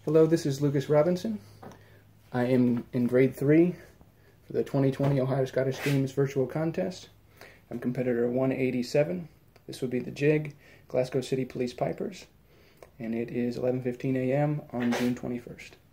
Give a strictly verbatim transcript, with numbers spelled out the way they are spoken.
Hello, this is Lucas Robinson. I am in grade three for the twenty twenty Ohio Scottish Games Virtual Contest. I'm competitor one eighty-seven. This would be the jig, Glasgow City Police Pipers, and it is eleven fifteen a m on June twenty-first.